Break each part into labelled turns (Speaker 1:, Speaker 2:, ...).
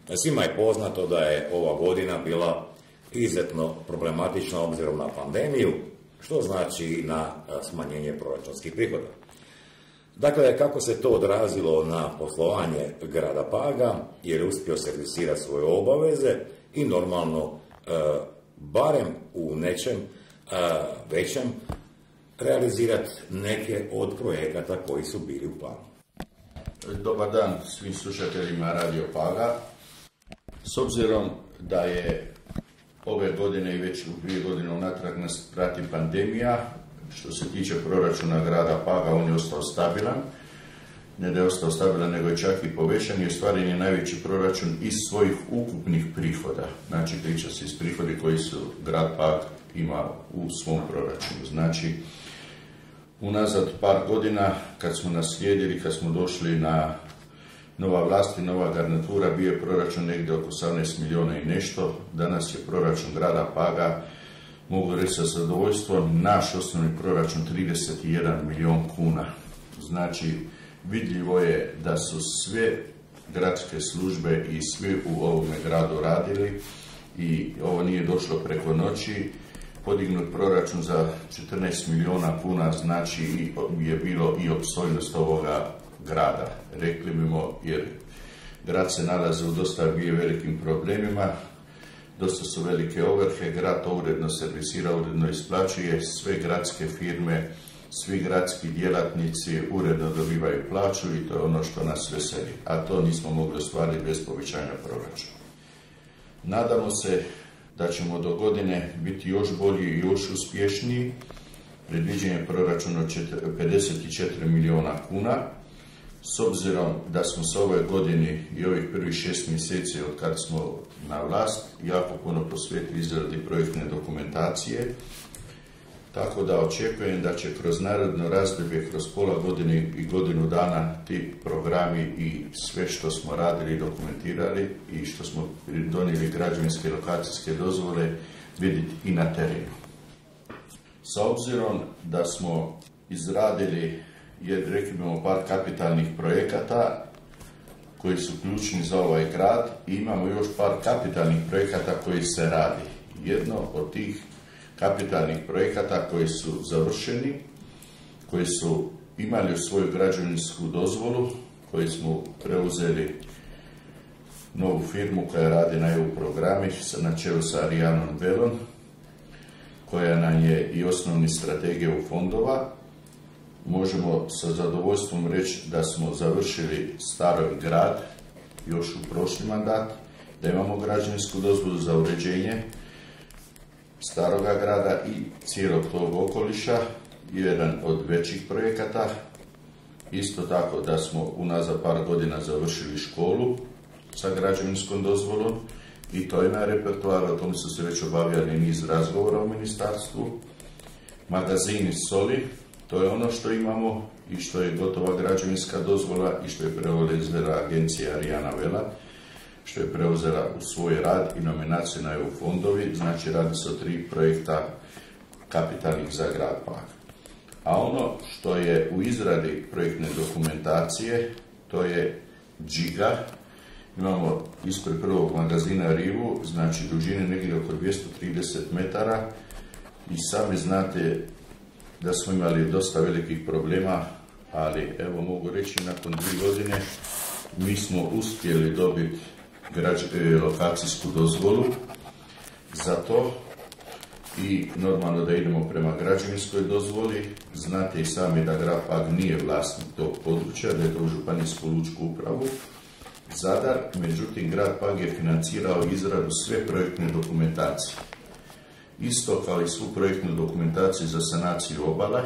Speaker 1: Svima je poznato da je ova godina bila izuzetno problematična obzirom na pandemiju, što znači na smanjenje proračunskih prihoda. Dakle, kako se to odrazilo na poslovanje grada Paga, jer je uspio servisirati svoje obaveze i normalno, barem u nečem većem, realizirati neke od projekata koji su bili u planu.
Speaker 2: Dobar dan svim slušateljima Radio Paga. S obzirom da je ove godine i već u 2 godine unatrag nas prati pandemija, što se tiče proračuna grada Paga, on je ostao stabilan. Ne da je ostao stabilan, nego je čak i povećan i ostvaren je najveći proračun iz svojih ukupnih prihoda. Znači, priča se iz prihodi koji su grad Pag ima u svom proračunu. Znači, unazad par godina, kad smo naslijedili, kad smo došli na nova vlast i nova garnitura, bio je proračun negdje oko 18 milijuna i nešto. Danas je proračun grada Paga, mogu reći sa zadovoljstvom, naš osnovni proračun 31 milijun kuna. Znači, vidljivo je da su sve gradske službe i svi u ovome gradu radili i ovo nije došlo preko noći. Podignut proračun za 14 milijuna kuna znači je bilo i opstojnost ovoga grada. Rekli bimo, jer grad se nalazi u dosta velikim problemima, dosta su velike ovrhe, grad to uredno servisira, uredno isplaćuje, sve gradske firme, svi gradski djelatnici uredno dobivaju plaću i to je ono što nas veseli, a to nismo mogli ostvariti bez povećanja proračuna. Nadamo se da ćemo do godine biti još bolji i još uspješniji. Predviđen je proračun od 54 milijuna kuna. S obzirom da smo se ove godini i ovih prvih 6 mjeseci od kad smo na vlast jako puno posvetili izradi projektne dokumentacije, tako da očekujem da će kroz naredno razdoblje, kroz pola godine i godinu dana ti programi i sve što smo radili i dokumentirali i što smo donijeli građevinske i lokacijske dozvole vidjeti i na terenu. Sa obzirom da smo izradili, rekli bimo, par kapitalnih projekata koji su ključni za ovaj grad i imamo još par kapitalnih projekata koji se radi. Jedno od tih kapitalnih projekata koji su završeni, koji su imali svoju građevinsku dozvolu, koji smo preuzeli novu firmu koja radi na EU programi na čelu sa Arijanom Velom, koja nam je i osnovni strategija EU fondova. Možemo sa zadovoljstvom reći da smo završili Stari grad još u prošli mandat, da imamo građevinsku dozvolu za uređenje Staroga grada i cijelog tog okoliša, jedan od većih projekata. Isto tako da smo unazad par godina završili školu sa građevinskom dozvolom i to je na repertoaru, o tom su se već obavljali niz razgovora u ministarstvu. Magazini soli, to je ono što imamo i što je gotova građevinska dozvola i što je preuzela agencija Arijana Vela, što je preuzela u svoj rad i nominaciju na EU fondovi, znači radi se o 3 projekta kapitalnih za grad Pag. A ono što je u izradi projektne dokumentacije, to je Džiga. Imamo ispred prvog magazina rivu, znači dužine negdje oko 230 metara i sami znate da smo imali dosta velikih problema, ali evo mogu reći nakon 2 godine mi smo uspjeli dobiti lokacijsku dozvolu za to i normalno da idemo prema građevinskoj dozvoli. Znate i sami da grad Pag nije vlasnik tog područja, da je to županijsku lučku upravu Zadar, međutim grad Pag je financirao izradu sve projektne dokumentacije. Isto kao i svu projektnu dokumentaciju za sanaciju obale,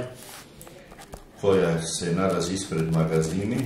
Speaker 2: koja se nalazi ispred magazini,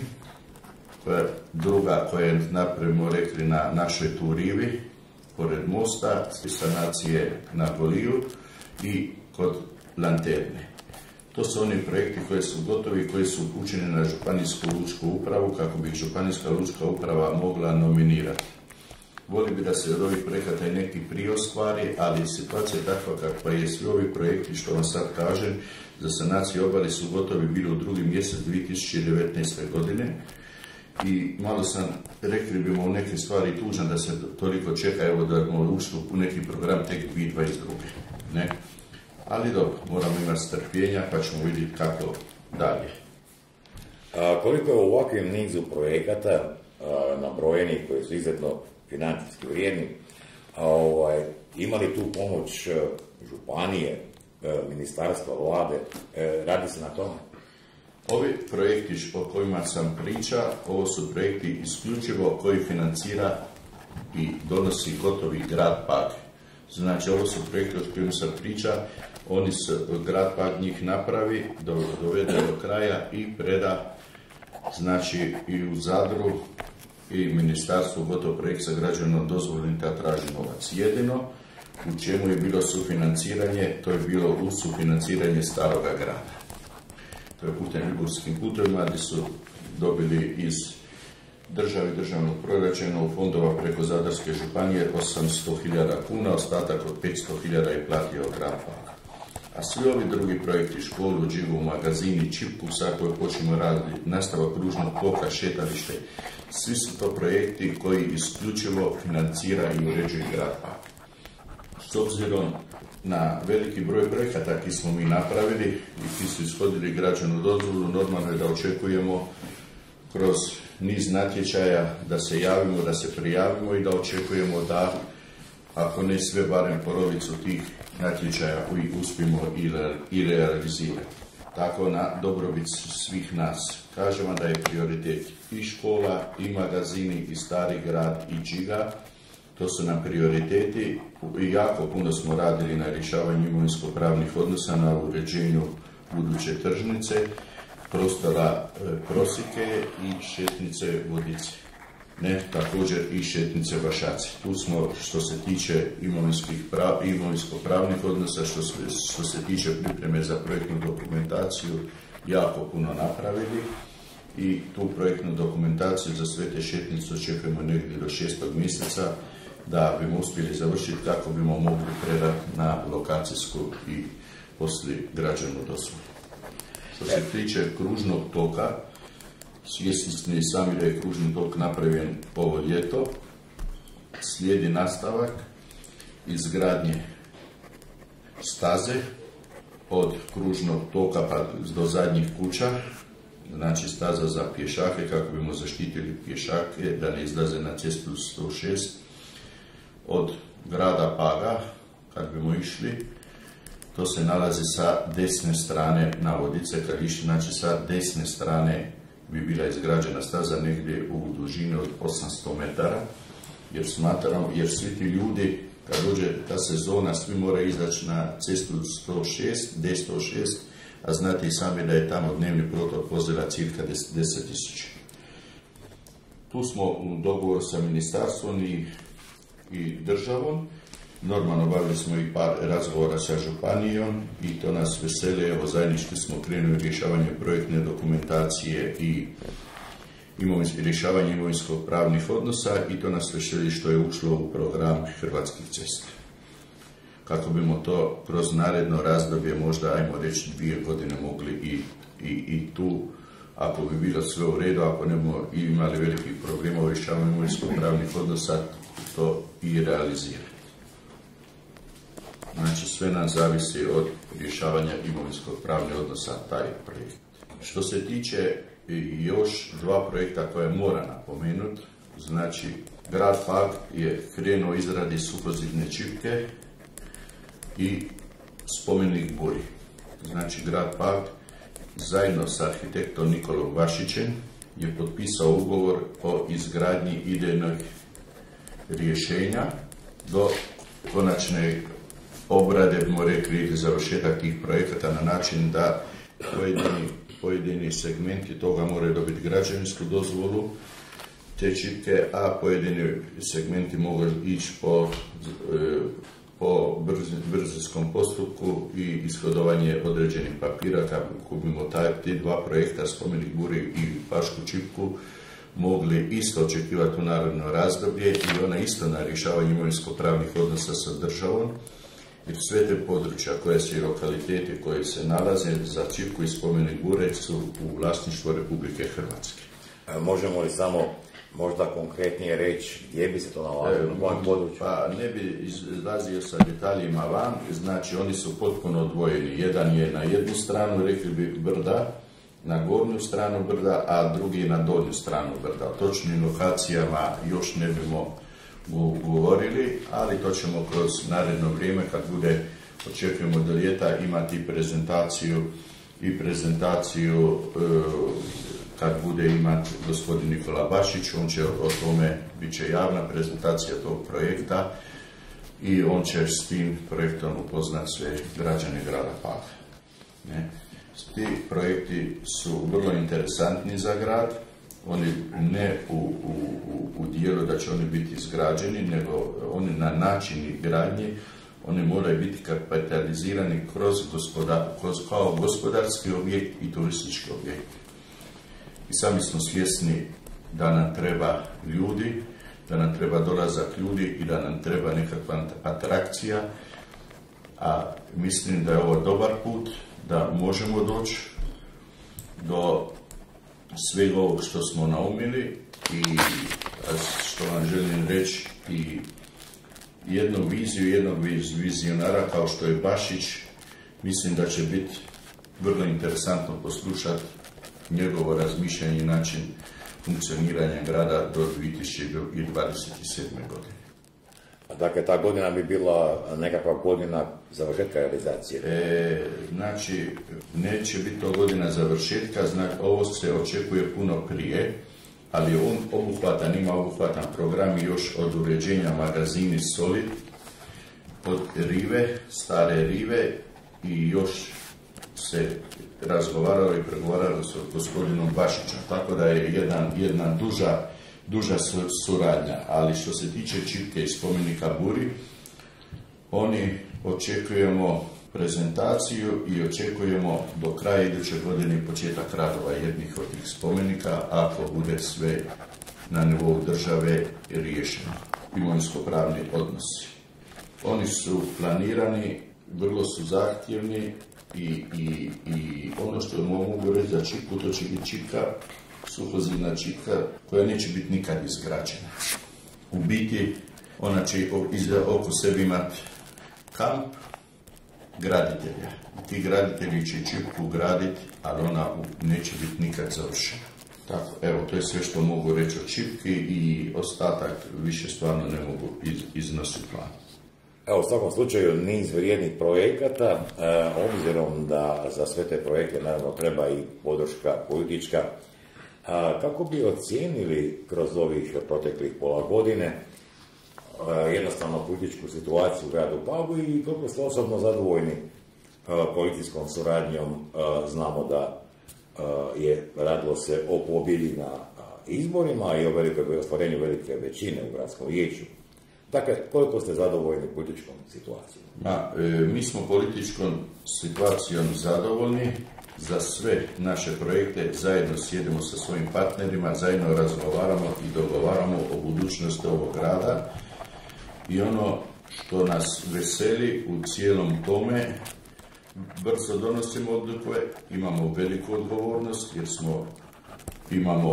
Speaker 2: druga koja je napravimo rekli na našoj tu rivi, pored mosta, sanacije na Goliju i kod Lanterne. To su oni projekti koji su gotovi i koji su upućeni na županijsku lučku upravu kako bi županijska lučka uprava mogla nominirati. Voli bi da se od ovih projekata i neki prije ostvari, ali situacija je takva kakva je. Svi ovi projekti, što vam sad kažem, za sanaciju obale su gotovi bili u 2. mjesec 2019. godine i malo sam, rekli bimo u neke stvari tužan da se toliko čeka, evo da smo ušli u neki program tek 2022. Ne? Ali dobro, moramo imati strpljenja pa ćemo vidjeti kako dalje.
Speaker 1: Koliko je u ovakvim nizu projekata nabrojeni koji su izuzetno financijski vrijedni, imali tu pomoć županije, ministarstva, vlade, radi se na tome?
Speaker 2: Ovi projekti o kojima sam priča, ovo su projekti isključivo koji financira i donosi gotovi grad Pag. Znači, ovo su projekti o kojima sam priča, oni su, grad Pag njih napravi, dovede do kraja i preda, znači i u Zadru i ministarstvu gotov projekt sa građevnom dozvolom da traži novac. Jedino u čemu je bilo sufinanciranje, to je bilo u sufinanciranje staroga grada. To je putem Ljuburskim putovima gdje su dobili iz države državnog proračuna u fondova preko Zadarske županije 800.000 kuna, ostatak od 500.000 je platio grad Pag. A svi ovi drugi projekti, školu, džigu, magazini, čipku, sad koje počnemo raditi, nastavak kružnog toka, šetalište, svi su to projekti koji isključivo financira i uređuje grad Pag. S obzirom na veliki broj projekata koji smo mi napravili i koji su ishodili građevnu dozvolu, normalno je da očekujemo kroz niz natječaja da se javimo, da se prijavimo i da očekujemo da, ako ne sve, barem polovicu tih natječaja uspijemo i realizirati. Tako na dobrobit svih nas. Kažem vam da je prioritet i škola, i magazini, i stari grad, i džiga. To su nam prioriteti i jako puno smo radili na rješavanju imovinsko-pravnih odnosa, na uređenju buduće tržnice, prostora Prosike i šetnice Vodice. Ne, također i šetnice Vašaci. Tu smo, što se tiče imovinsko-pravnih odnosa, što se tiče pripreme za projektnu dokumentaciju, jako puno napravili. I tu projektnu dokumentaciju za Svete šetnice očekujemo negdje do 6. mjeseca, da bimo uspjeli završiti kako bimo mogli predati na lokacijsku i poslije građevnu dozvolu. Što se tiče kružnog toka, svjesni ste i sami da je kružni tok napravljen ovo ljeto, slijedi nastavak izgradnje staze od kružnog toka pa do zadnjih kuća, znači staza za pješake kako bimo zaštitili pješake da ne izlaze na cestu 106, od grada Paga, kad bimo išli, to se nalazi sa desne strane na Vodice, kad išli, znači sa desne strane bi bila izgrađena staza negdje u dužini od 800 metara, jer svi ti ljudi, kad dođe ta sezona, svi moraju izaći na cestu 106, D106, a znate i sami da je tamo dnevni protok vozila cirka 10.000. Tu smo u dogovoru sa ministarstvom i državom. Normalno bavili smo i par razgovora sa županijom i to nas veseli. Evo, zajednički smo krenuli rješavanje projektne dokumentacije i rješavanje imovinsko-pravnih odnosa i to nas veseli što je ušlo u program Hrvatskih cesta. Kako bimo to kroz naredno razdoblje, možda ajmo reći 2 godine mogli i tu, ako bi bilo sve u redu, ako ne bomo imali velikih problema u rješavanju imovinsko-pravnih odnosa, to i realizirati. Znači, sve nam zavisi od rješavanja imovinsko-pravnih odnosa taj projekt. Što se tiče još 2 projekta koje mora napomenuti, znači, grad Pag je krenuo izradi suhozidne čipke i spomenik Buri. Znači, grad Pag zajedno sa arhitektom Nikolom Vašićem je potpisao ugovor o izgradnji idejnog rješenja do konačne obrade, bomo rekli, završetak tih projekata na način da pojedini segmenti toga moraju dobiti građevinsku dozvolu te čipke, a pojedini segmenti mogu ići po brzinskom postupku i ishodovanje određenih papira kako bimo ti 2 projekta, spomenik Buri i Pašku čipku, mogli isto očekivati u naredno razdoblje i ona isto na rješavanje imovinsko-pravnih odnosa sa državom, jer sve te područja koje su i lokaliteti koji se nalaze za čipku i spomenik Bure su u vlasništvu Republike Hrvatske.
Speaker 1: Možemo li samo možda konkretnije reći gdje bi se to nalazilo na kojem području?
Speaker 2: Pa ne bi izlazio sa detaljima van, znači oni su potpuno odvojeni. Jedan je na jednu stranu, rekli bi brda, na gornju stranu brda, a drugi je na donju stranu brda. O točnim lokacijama još ne bimo govorili, ali to ćemo kroz naredno vrijeme, kad bude, očekujemo do ljeta, imati prezentaciju kad bude imati gospodin Nikola Bašić, on će o tome, bit će javna prezentacija tog projekta i on će s tim projektom upoznat sve građane grada Paga. Ti projekti su vrlo interesantni za grad, oni ne u dijelu da će oni biti izgrađeni, nego oni na način gradnje, oni moraju biti kapitalizirani kao gospodarski objekt i turistički objekt. I sami smo svjesni da nam treba ljudi, da nam treba dolazak ljudi i da nam treba nekakva atrakcija, a mislim da je ovo dobar put, da možemo doći do svega ovog što smo naumili i što vam želim reći i jednu viziju, jednog vizionara kao što je Bašić, mislim da će biti vrlo interesantno poslušati njegovo razmišljanje i način funkcioniranja grada do 2027. godine.
Speaker 1: Dakle, ta godina bi bila nekakva godina završetka realizacije?
Speaker 2: Znači, neće biti to godina završetka, ovo se očekuje puno prije, ali ima obuhvatan program još od uređenja magazini Solid, od rive, stare rive i još se razgovaralo i pregovaralo s gospodinom Bašićem, tako da je jedna duža suradnja. Ali što se tiče Čipke i spomenika Buri, oni očekujemo prezentaciju i očekujemo do kraja iduće godine početak radova jednih od tih spomenika, ako bude sve na nivou države riješeno, imovinsko-pravni odnosi. Oni su planirani, vrlo su zahtjevni i ono što mogu reći za Čipku, to će biti Čipka, suhozidna Čipka, koja neće biti nikad izgrađena. U biti, ona će oko sebe imati kamp graditelja. Ti graditelji će Čipku graditi, ali ona neće biti nikad završena. Tako, evo, to je sve što mogu reći o Čipki i ostatak više stvarno ne mogu iznositi plan.
Speaker 1: Evo, u svakom slučaju, niz vrijednih projekata, obzirom da za sve te projekte naravno treba i podrška politička. Kako bi ocijenili kroz ovih proteklih pola godine jednostavno političku situaciju u gradu Pagu i koliko ste osobno zadovoljni policijskom suradnjom? Znamo da je radilo se o pobjedi na izborima i o ostvarenju velike većine u gradskom vijeću. Dakle, koliko ste zadovoljni političkom situacijom?
Speaker 2: Mi smo političkom situacijom zadovoljni. Za sve naše projekte zajedno sjedimo sa svojim partnerima, zajedno razgovaramo i dogovaramo o budućnosti ovog grada. I ono što nas veseli u cijelom tome, brzo donosimo odluke, imamo veliku odgovornost jer imamo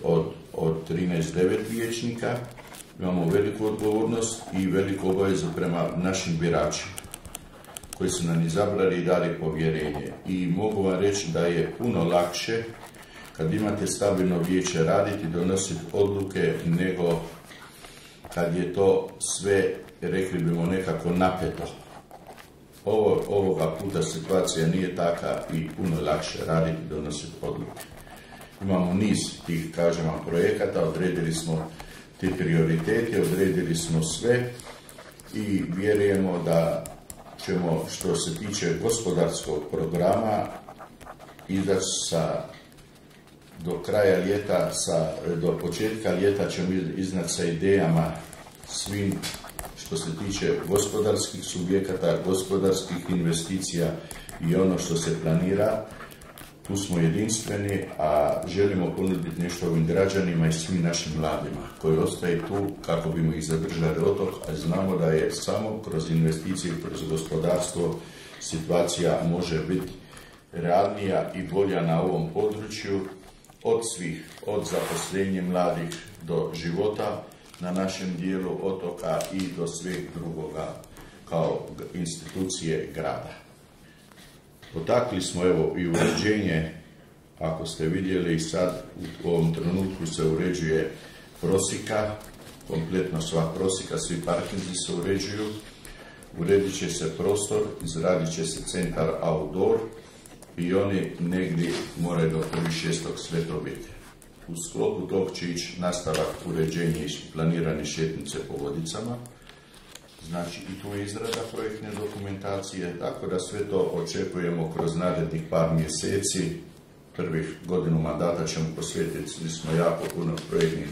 Speaker 2: od 13 vijećnika, imamo veliku odgovornost i veliku obavezu prema našim biračima koji su nam izabrali i dali povjerenje. I mogu vam reći da je puno lakše kad imate stabilno vijeće raditi, donositi odluke, nego kad je to sve, rekli bimo, nekako napeto. Ovoga puta situacija nije taka i puno lakše raditi, donositi odluke. Imamo niz tih, kažem vam, projekata, odredili smo ti prioritete, odredili smo sve i vjerujemo da ćemo, što se tiče gospodarskog programa, izaći do kraja ljeta, do početka ljeta ćemo iznad sa idejama svim što se tiče gospodarskih subjekata, gospodarskih investicija i ono što se planira. Tu smo jedinstveni, a želimo ponuditi nešto ovim građanima i svim našim mladima koji ostaju tu kako bimo ih zadržali otok, a znamo da je samo kroz investicije, kroz gospodarstvo situacija može biti realnija i bolja na ovom području od svih, od zaposlenja mladih do života na našem dijelu otoka i do sveg drugoga kao institucije grada. Potakli smo evo i uređenje, ako ste vidjeli sad u ovom trenutku se uređuje prosika, kompletno sva prosika, svi parkinzi se uređuju, uredit će se prostor, izradit će se centar outdoor i oni negdje moraju do 1.6. sve to biti. U sklopu tog će ići nastavak uređenja i planirane šetnice po Vodicama, znači i tu je izrada projektne dokumentacije, tako da sve to očekujemo kroz narednih par mjeseci. Prvih godinu mandata ćemo posvetiti, smo jako puno projektnih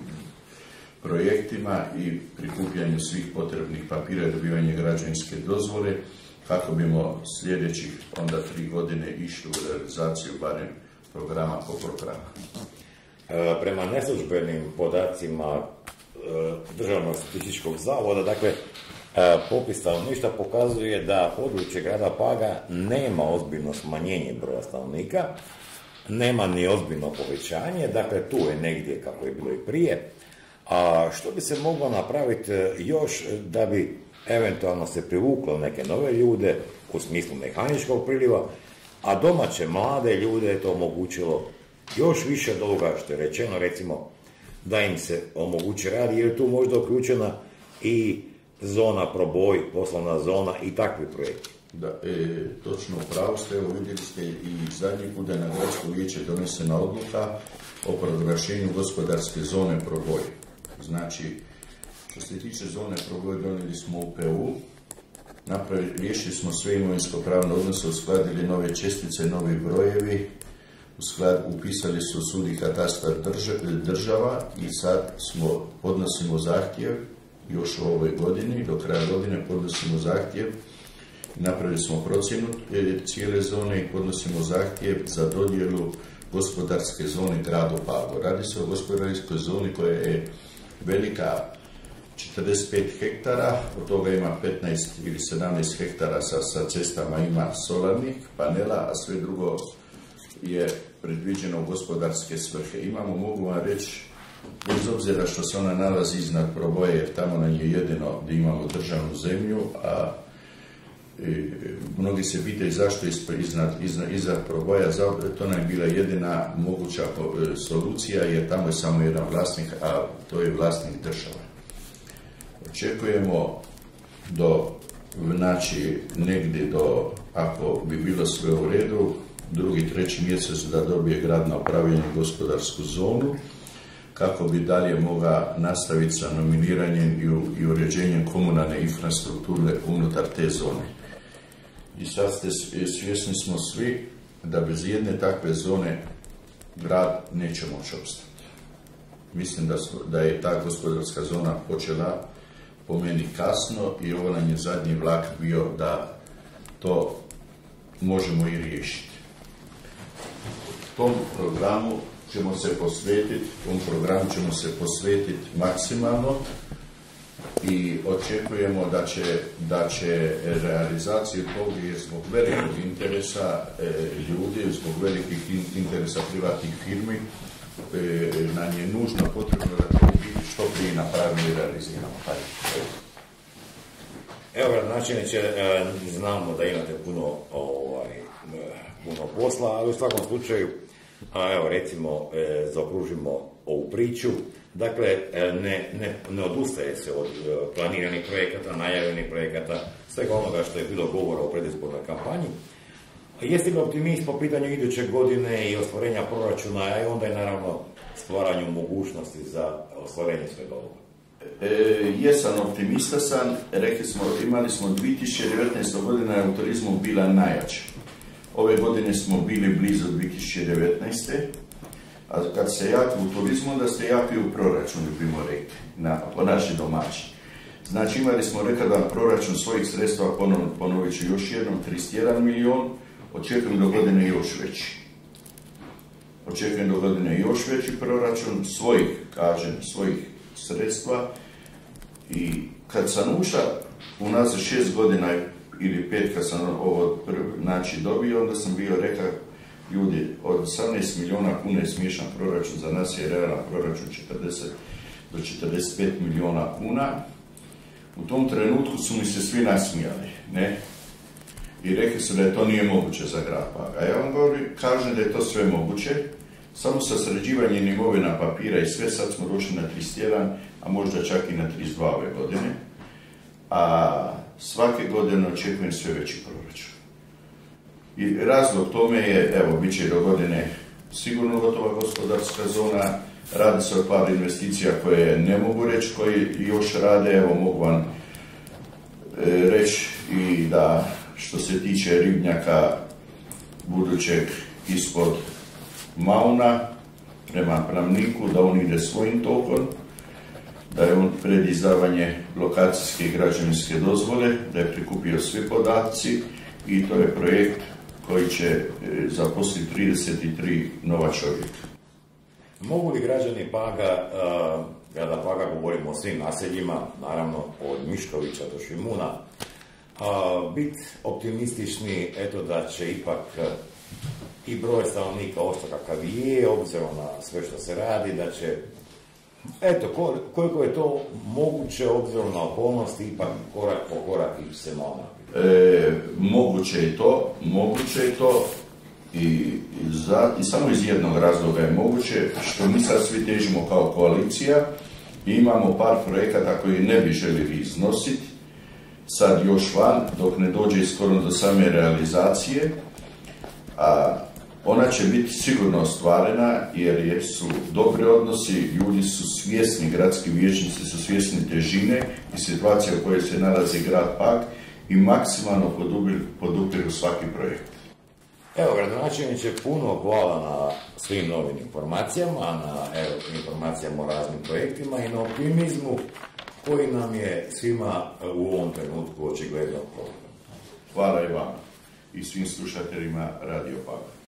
Speaker 2: projektima i prikupljanju svih potrebnih papira i dobivanje građevinske dozvole, kako bimo sljedećih onda 3 godine išli u realizaciju barem programa po programa.
Speaker 1: Prema neslužbenim podacima Državnog statističkog zavoda, dakle, popis stanovništva pokazuje da područje grada Paga nema ozbiljno smanjenje broja stanovnika, nema ni ozbiljno povećanje, dakle tu je negdje kako je bilo i prije. A što bi se moglo napraviti još da bi eventualno se privuklo neke nove ljude u smislu mehaničkog priliva, a domaće mlade ljude je to omogućilo još više od ovoga što je rečeno, recimo da im se omogući rad, jer je tu možda uključena i zona Proboj, poslovna zona i takvi projekti.
Speaker 2: Da, točno pravo ste, evo vidjeli ste i zadnji put da je na gradsko vijeće donesena odluka o proglašenju gospodarske zone Proboj. Znači, što se tiče zone Proboj, donijeli smo UPU, riješili smo sve imovinsko-pravne odnose, uskladili nove čestice, novi brojevi, upisali su sud i katastar država i sad podnosimo zahtjev, još u ovoj godini, do kraja godine podnosimo zahtjev, napravili smo procjenu cijele zone i podnosimo zahtjev za dodjelu gospodarske zone gradu Pagu. Radi se o gospodarskoj zoni koja je velika 45 hektara, od toga ima 15 ili 17 hektara sa cestama, ima solarnih panela, a sve drugo je predviđeno u gospodarske svrhe. Mogu vam reći, bez obzira što se ona nalazi iznad Proboje, jer tamo nam je jedino da imamo državnu zemlju, a mnogi se pitaju zašto iznad Proboja, to nam je bila jedina moguća solucija, jer tamo je samo jedan vlasnik, a to je vlasnik države. Očekujemo negdje ako bi bilo sve u redu, 2. 3. mjesec da dobije grad na upravljanje gospodarsku zonu, kako bi dalje mogla nastaviti sa nominiranjem i uređenjem komunalne infrastrukture unutar te zone. I sad svjesni smo svi da bez jedne takve zone grad neće moći opstati. Mislim da je ta gospodarska zona počela po meni kasno i ovo nam je zadnji vlak bio da to možemo i riješiti. Tom programu ćemo se posvetiti maksimalno i očekujemo da će realizaciju toga zbog velikog interesa ljudi, zbog velikih interesa privatnih firmi, nam je nužno potrebno da to što prije napravimo i realiziramo.
Speaker 1: Evo, gradonačelniče, znamo da imate puno posla, ali u svakom slučaju, evo recimo, zaokružimo ovu priču. Dakle, ne odustaje se od planiranih projekata, najavljenih projekata, svega onoga što je bilo govora o predizbornoj kampanji. Jeste li optimist po pitanju iduće godine i ostvarenja proračuna, a onda je naravno stvaranju mogućnosti za ostvarenje svega ovoga?
Speaker 2: Jesam optimista sam, rekli smo, imali smo 2019. godina je u turizmu bila najjača. Ove godine smo bili blizu 2019. A kad se jaki u turizmu, onda ste jaki u proračunu, bimo rekli, po naši domaći. Znači imali smo rekadan proračun svojih sredstva, ponovit ću još jednom, 31 milion, očekujem do godine još veći. Očekujem do godine još veći proračun svojih sredstva i kad sam ušao unazad 6 godina ili 5 kad sam ovo dobio, onda sam bio rekao Ljudi, od 18 milijuna kuna je smiješan proračun, za nas je realan proračun 40 do 45 milijuna kuna. U tom trenutku su mi se svi nasmijali, ne? I rekli su da je to nije moguće za grad Pag. A ja vam kažem da je to sve moguće, samo sa sređivanjem imovina papira i sve, sad smo došli na 31, a možda čak i na 32 ove godine. A svake godine očekujem sve veći proračun. I razlog tome je, evo, bit će do godine sigurno gotova gospodarska zona, radi se o par investicija koje ne mogu reći, koji još rade, evo mogu vam reći i da što se tiče ribnjaka budućeg ispod Mauna prema Pramniku, da on ide svojim tokom, da je on pred izdavanje lokacijske i građevinske dozvole, da je prikupio svi podaci i to je projekt koji će zaposliti 33 nova čovjeka.
Speaker 1: Mogu li građani Paga, kada Paga govorimo o svim naseljima, naravno od Miškovića do Šimuna, biti optimistični, eto, da će ipak i broj stanovnika ostati kakav je, obzirom na sve što se radi, da će, eto, koliko je to moguće, obzirom na okolnosti, ipak korak po korak i se malo naprijed?
Speaker 2: Moguće je to i samo iz jednog razloga je moguće, što mi sad svi težimo kao koalicija i imamo par projekata koji ne bi željeli iznositi, sad još van, dok ne dođe skoro do same realizacije, a ona će biti sigurno ostvarena jer su dobri odnosi, ljudi su svjesni, gradski vijećnici su svjesni težine i situacije u kojoj se nalazi grad Pag i maksimalno podupiru svaki projekt.
Speaker 1: Evo, gradonačelniče, puno hvala na svim novim informacijama, na informacijama o raznim projektima i na optimizmu koji nam je svima u ovom trenutku očigledno potreban.
Speaker 2: Hvala i vama i svim slušateljima Radio Paga.